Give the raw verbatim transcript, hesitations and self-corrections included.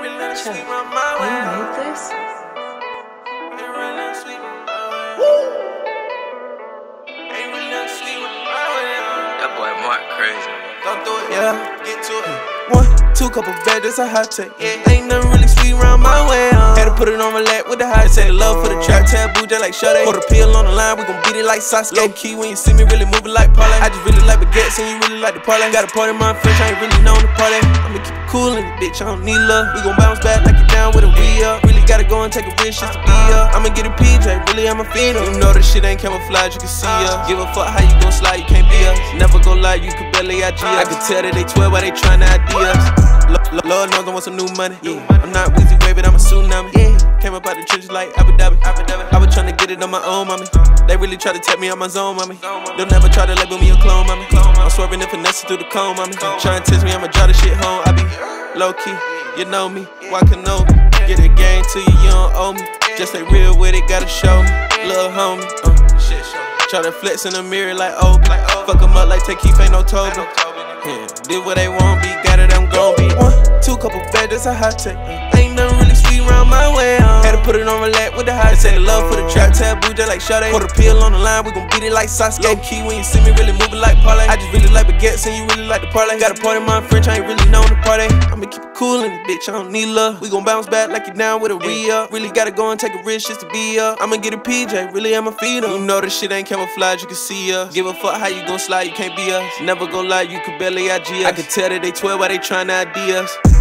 Chuck, you made this? That boy Mark crazy. Don't do it, yeah, get to it. One, two, couple bad, that's a hot take. Yeah. Ain't nothing really sweet round my way. Uh. Had to put it on my lap with the hot take. Love for the trap, taboo, just like Sade. Put a pill on the line, we gon' beat it like Sasuke. Low key when you see me really moving like parlay. I just really like baguettes and you really like the parlay. Got a party, my friends, I ain't really known the party. I'ma keep it cool in the bitch, I don't need love. We gon' bounce back like you down with a re-up. Really gotta go and take a risk just to be up. I'ma get a P J, really I'm a phenom. You know this shit ain't camouflage, you can see us. Give a fuck how you gon' slide, you can't be us. Never gon' lie, you could barely I G us. I can tell that they twelve while they tryna I D us. Lord knows I want some new money. Yeah. I'm not Weezy Wavy, I'm a tsunami. Yeah. Came up out the trenches like Abu Dhabi. I was tryna get it on my own, mommy. They really try to take me on my zone, mommy. They'll never try to label me a clone, mommy. I'm swerving and finessing through the cone, mommy. Try and test me, I'ma drive the shit home. I be low key, you know me. Why can know me? Get a game to you, you don't owe me. Just stay real with it, gotta show me. Little homie, uh, shit. Try to flex in the mirror like oh, fuck 'em up like take Keith, ain't no Toby. Yeah, did what they want, be got it, I'm gon' be. One, two, couple bad, that's a hot take. Ain't nothing really sweet round my way. Uh. Had to put it on my lap with the hot take. Love for the trap, taboo, just like Sade. Put a pill on the line, we gon' beat it like Sasuke. Low key when you see me really moving like parlay. I just really like baguettes and you really like the parlay. Got a party, my French, I ain't really known the party. I'ma keep it cool in the bitch, I don't need love. We gon' bounce back like you down with a re-up. Really gotta go and take a risk just to be up. I'ma get a P J, really I'ma feed 'em. You know this shit ain't camouflage, you can see us. Give a fuck how you gon' slide, you can't be us. Never gon' lie, you could barely I G us. I can tell that they twelve while they tryna I D us.